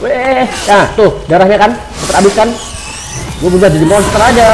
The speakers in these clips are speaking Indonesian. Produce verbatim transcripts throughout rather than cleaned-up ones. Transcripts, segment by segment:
Weh, nah tuh darahnya kan, cepet habis kan? Gue berubah jadi monster aja.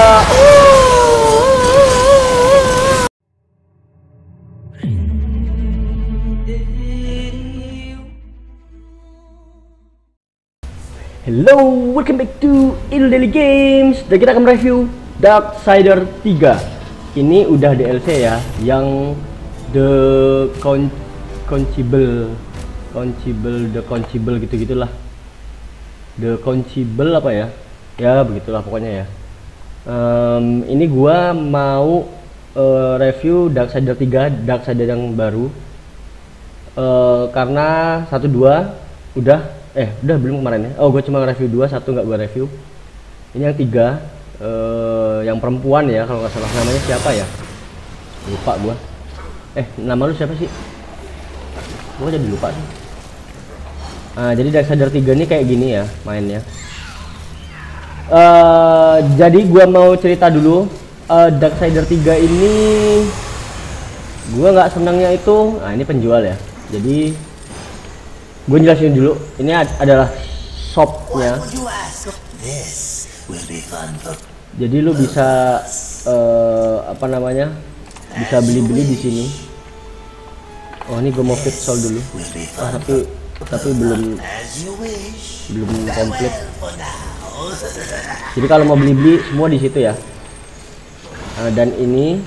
Hello, welcome back to Inudeligame. Dan kita akan review Darksider tiga. Ini udah D L C ya, yang the con Crucible, Crucible, the Crucible gitu-gitulah. The Crucible apa ya? Ya begitulah pokoknya ya. Um, ini gua mau uh, review Darksider tiga, Darksider yang baru. Uh, karena satu dua udah eh udah belum kemarin ya. Oh, gue cuma review dua, satu nggak gue review. Ini yang tiga, uh, yang perempuan ya kalau nggak salah, namanya siapa ya? Lupa gua. Eh, nama lu siapa sih? Gua jadi lupa sih. Nah, jadi Darksider tiga ini kayak gini ya mainnya. Uh, jadi gua mau cerita dulu. uh, Darksider tiga ini gua nggak senangnya itu, nah ini penjual ya. Jadi gue jelasin dulu. Ini ad adalah shopnya. Jadi lu bisa uh, apa namanya? Bisa beli-beli di sini. Oh, ini gue mau fit soul dulu. Ah, tapi tapi belum belum komplit. Jadi kalau mau beli-beli semua di situ ya. Nah, dan ini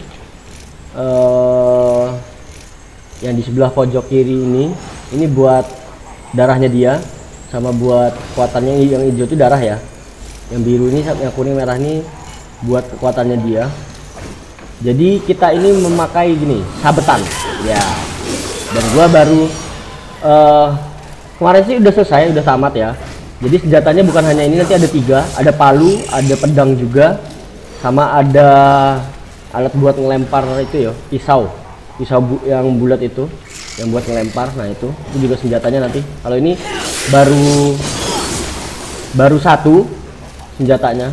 uh, yang di sebelah pojok kiri ini, ini buat darahnya dia, sama buat kekuatannya. Yang hijau itu darah ya. Yang biru ini, yang kuning merah ini buat kekuatannya dia. Jadi kita ini memakai gini, sabetan ya. Dan gua baru uh, kemarin sih udah selesai, udah tamat ya. Jadi senjatanya bukan hanya ini, nanti ada tiga, ada palu, ada pedang juga, sama ada alat buat ngelempar itu ya, pisau, pisau bu yang bulat itu, yang buat ngelempar. Nah itu, itu juga senjatanya nanti. Kalau ini baru baru satu senjatanya.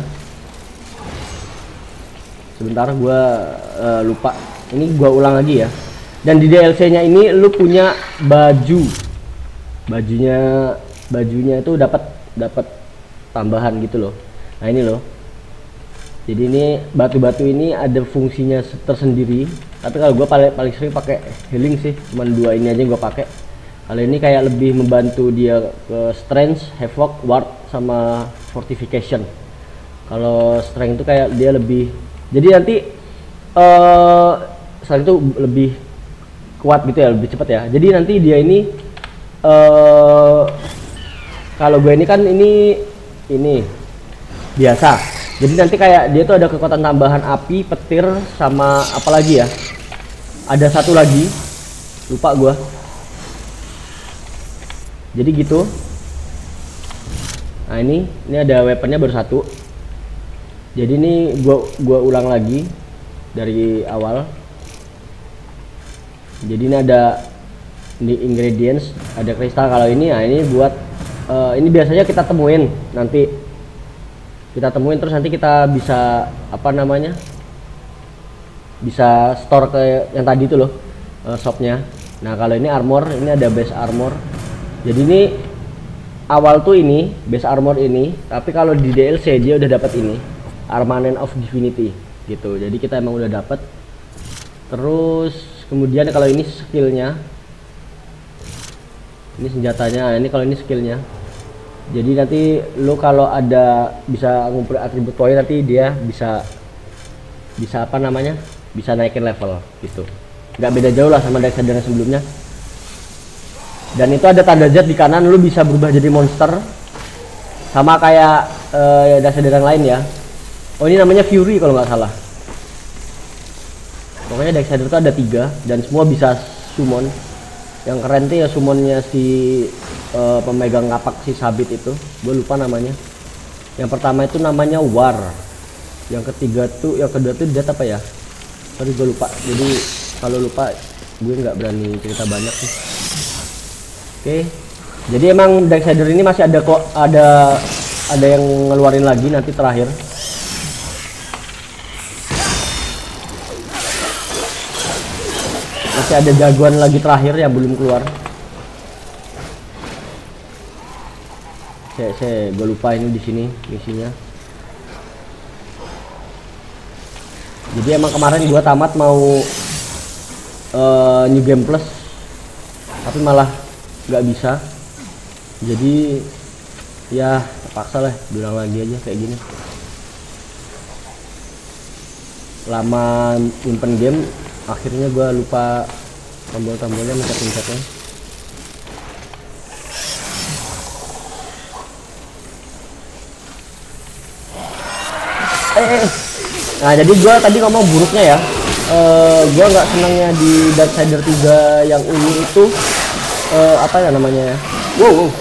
Sebentar, gua uh, lupa. Ini gua ulang lagi ya. Dan di D L C-nya ini lu punya baju. Bajunya bajunya itu dapat dapat tambahan gitu loh. Nah, ini loh. Jadi ini batu-batu ini ada fungsinya tersendiri. Tapi kalau gua paling paling sering pakai healing sih. Cuman dua ini aja gua pakai. Kalau ini kayak lebih membantu dia ke strength, havoc, ward sama fortification. Kalau strength itu kayak dia lebih, jadi nanti uh, selain itu lebih kuat gitu ya, lebih cepat ya. Jadi nanti dia ini uh, kalau gue ini kan ini ini biasa. Jadi nanti kayak dia tuh ada kekuatan tambahan api, petir, sama apa lagi ya? Ada satu lagi, lupa gue. Jadi gitu. Nah ini ini ada weaponnya baru satu. Jadi ini gua gua ulang lagi dari awal. Jadi ini ada ini ingredients, ada kristal. Kalau ini, nah ini buat uh, ini biasanya kita temuin nanti. Kita temuin terus nanti kita bisa apa namanya? Bisa store ke yang tadi itu loh, uh, shopnya. Nah kalau ini armor, ini ada base armor. Jadi ini awal tuh ini base armor ini, tapi kalau di D L C dia udah dapat ini Armament of Divinity gitu. Jadi kita emang udah dapat. Terus kemudian kalau ini skillnya, ini senjatanya. Ini kalau ini skillnya. Jadi nanti lo kalau ada bisa ngumpulin atribut point, nanti dia bisa bisa apa namanya, bisa naikin level gitu. Nggak beda jauh lah sama Darksider yang sebelumnya. Dan itu ada tanda zat di kanan, lu bisa berubah jadi monster sama kayak uh, Darksider yang lain ya. Oh, ini namanya Fury kalau nggak salah. Pokoknya Darksider itu ada tiga dan semua bisa summon. Yang keren tuh ya summonnya si uh, pemegang kapak si sabit itu, gue lupa namanya. Yang pertama itu namanya War. Yang ketiga tuh, yang kedua tuh Death apa ya? Tadi gue lupa. Jadi kalau lupa gue nggak berani cerita banyak sih. Oke, jadi emang Darksider ini masih ada kok, ada ada yang ngeluarin lagi nanti terakhir. Masih ada jagoan lagi terakhir yang belum keluar. saya saya gue lupa ini di sini misinya. Jadi emang kemarin gue tamat mau uh, new game plus, tapi malah nggak bisa. Jadi ya terpaksa lah bilang lagi aja kayak gini. Lama nyimpen game, akhirnya gue lupa tombol-tombolnya, mencet-mencetnya. Eh, nah jadi gue tadi ngomong buruknya ya, uh, gue nggak senangnya di Darksider tiga yang ini itu uh, apa ya namanya ya, wow, wow.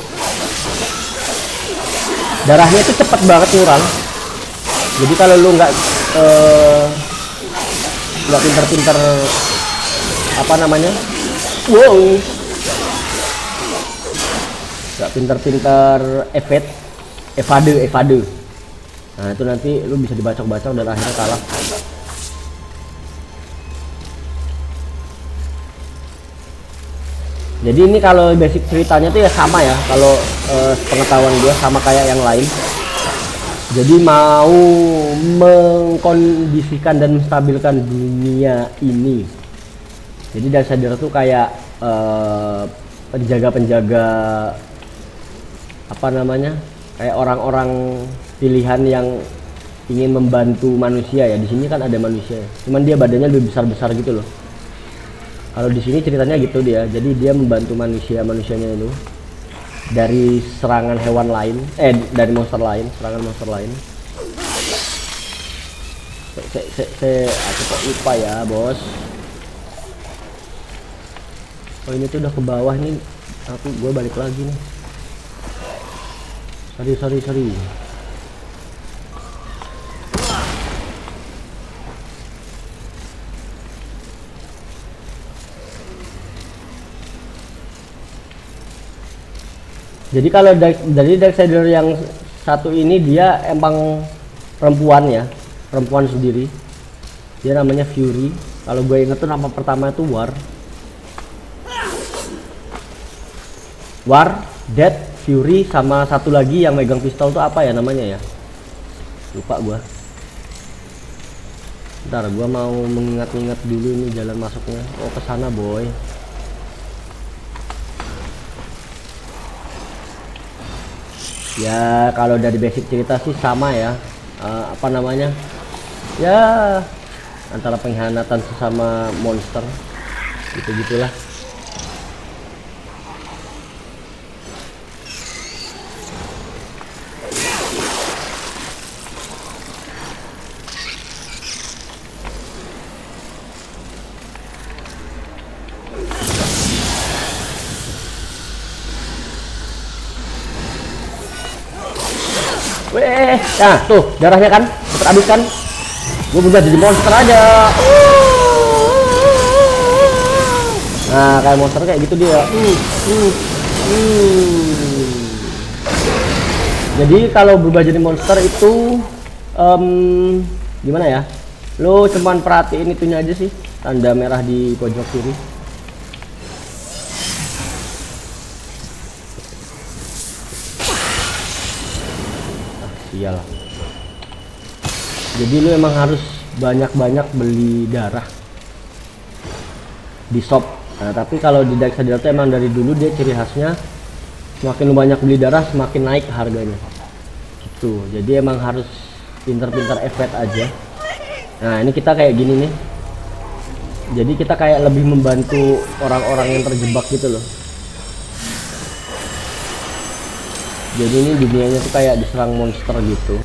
Darahnya itu cepet banget ngurang. Jadi kalau lu nggak nggak uh, pinter-pinter apa namanya, wow, nggak pinter-pinter evade, evade, evade. Nah itu nanti lu bisa dibacok-bacok dan akhirnya kalah. Jadi ini kalau basic ceritanya tuh ya sama ya, kalau eh, pengetahuan gue sama kayak yang lain. Jadi mau mengkondisikan dan menstabilkan dunia ini. Jadi Darksider tuh kayak eh, penjaga-penjaga apa namanya, kayak orang-orang pilihan yang ingin membantu manusia ya. Di sini kan ada manusia, cuman dia badannya lebih besar-besar gitu loh. Kalau di sini ceritanya gitu dia. Jadi dia membantu manusia manusianya itu dari serangan hewan lain, eh dari monster lain, serangan monster lain. Se se se aku kok lupa ya bos. Oh ini tuh udah ke bawah nih, aku gue balik lagi nih. Sorry sorry sorry. Jadi kalau dari Darksider yang satu ini dia emang perempuan ya, perempuan sendiri. Dia namanya Fury. Kalau gue inget tuh nama pertama itu War. War, Death, Fury, sama satu lagi yang megang pistol tuh apa ya namanya ya? Lupa gue. Bentar, gue mau mengingat-ingat dulu ini jalan masuknya. Oh ke sana boy. Ya kalau dari basic cerita sih sama ya, uh, apa namanya ya, antara pengkhianatan sesama monster gitu gitulah. Weh, nah tuh darahnya kan cepet habis kan. Gue berubah jadi monster aja. Nah kayak monster kayak gitu dia. uh, uh, uh. Jadi kalau berubah jadi monster itu um, gimana ya, lo cuman perhatiin itunya aja sih, tanda merah di pojok kiri. Iyalah. Jadi lu emang harus banyak-banyak beli darah di shop. Nah, tapi kalau di Darksider itu emang dari dulu dia ciri khasnya semakin lu banyak beli darah semakin naik harganya. Gitu. Jadi emang harus pinter-pinter efek aja. Nah, ini kita kayak gini nih. Jadi kita kayak lebih membantu orang-orang yang terjebak gitu loh. Jadi ini dunianya tuh kayak diserang monster gitu.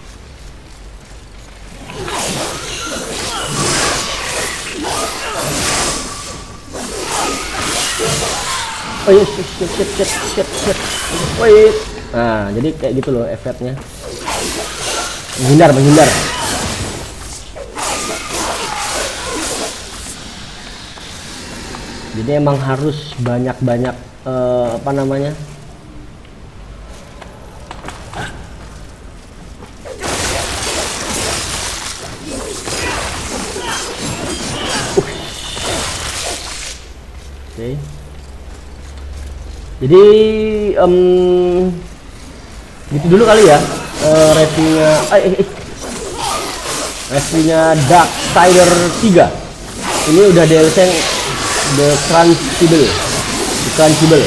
Oh iya, shit, shit, shit, shit, shit, shit. Wait. Nah, jadi kayak gitu loh efeknya. Menghindar, menghindar. Jadi emang harus banyak-banyak uh, apa namanya? Oke. Jadi um, gitu dulu kali ya uh, reviewnya eh, eh, eh. reviewnya Darksider tiga. Ini udah D L C The Crucible The Crucible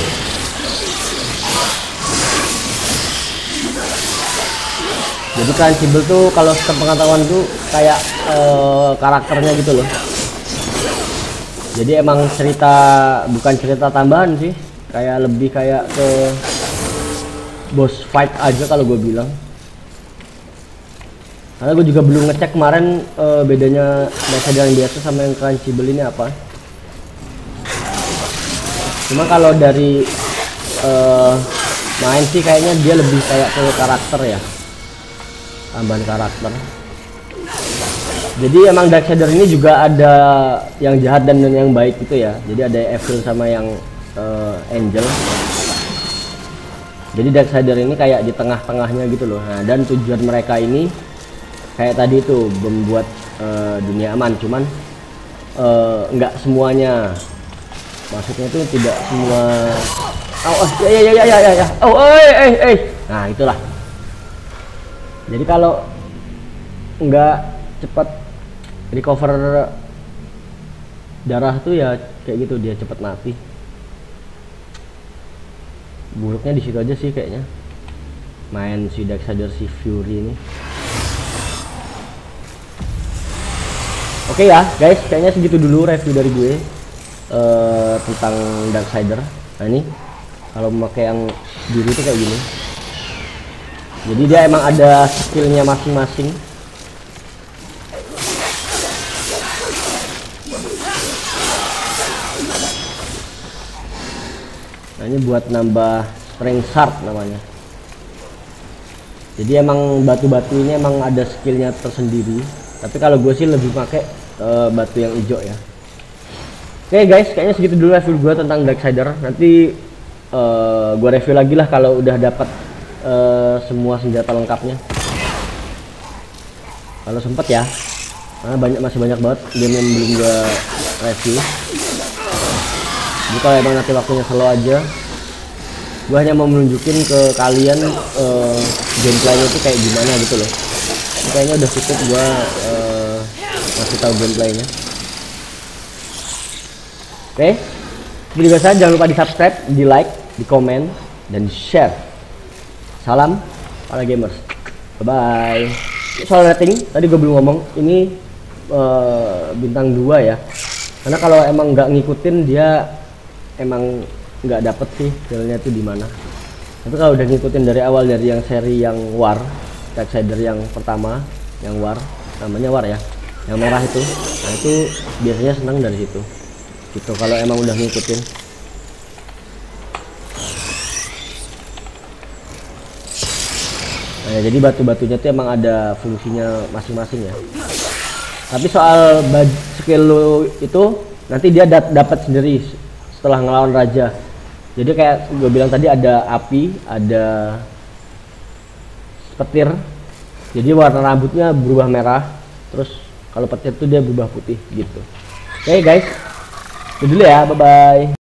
Jadi Crucible tuh kalau sepengetahuan tuh kayak uh, karakternya gitu loh. Jadi emang cerita, bukan cerita tambahan sih, kayak lebih kayak ke boss fight aja kalau gue bilang. Karena gue juga belum ngecek kemarin uh, bedanya Darksider yang biasa sama yang Crucible ini apa. Cuma kalau dari uh, main sih kayaknya dia lebih kayak ke karakter ya, tambahan karakter. Jadi emang Darksider ini juga ada yang jahat dan yang baik gitu ya. Jadi ada evil sama yang uh, angel. Jadi Darksider ini kayak di tengah-tengahnya gitu loh. Nah, dan tujuan mereka ini kayak tadi itu membuat uh, dunia aman. Cuman uh, nggak semuanya. Maksudnya itu tidak semua. Oh, oh ya ya ya ya ya ya. Oh, eh eh eh. Nah, itulah. Jadi kalau nggak cepat recover darah tuh ya kayak gitu, dia cepat mati. Buruknya di situ aja sih kayaknya main si Darksider si Fury ini. Oke ya guys, kayaknya segitu dulu review dari gue uh, tentang Darksider. Nah ini kalau memakai yang biru itu kayak gini. Jadi dia emang ada skillnya masing-masing. Nah ini buat nambah strength shard namanya. Jadi emang batu-batu ini emang ada skillnya tersendiri. Tapi kalau gue sih lebih pakai uh, batu yang hijau ya. Oke guys, kayaknya segitu dulu review gue tentang Darksider. Nanti uh, gue review lagi lah kalau udah dapat uh, semua senjata lengkapnya. Kalau sempet ya. Karena banyak, masih banyak banget game yang belum gue review. Jadi kalau emang nanti waktunya slow aja, gue hanya mau menunjukin ke kalian uh, gameplaynya itu kayak gimana gitu loh. Ini kayaknya udah cukup gue uh, kasih tahu gameplaynya. Oke, okay. Seperti biasa jangan lupa di subscribe, di like, di komen, dan di share. Salam para gamers, bye bye. Soal rating tadi gue belum ngomong, ini uh, bintang dua ya. Karena kalau emang nggak ngikutin dia emang nggak dapet sih feelnya tuh di mana. Tapi kalau udah ngikutin dari awal, dari yang seri yang war, Darksider yang pertama, yang war, namanya war ya, yang merah itu, nah itu biasanya senang dari situ. Gitu kalau emang udah ngikutin. Nah jadi batu-batunya tuh emang ada fungsinya masing-masing ya. Tapi soal skill lo itu nanti dia dapat sendiri setelah ngelawan raja. Jadi kayak gue bilang tadi, ada api, ada petir. Jadi warna rambutnya berubah merah, terus kalau petir tuh dia berubah putih gitu. Oke okay, guys, itu dulu ya, bye bye.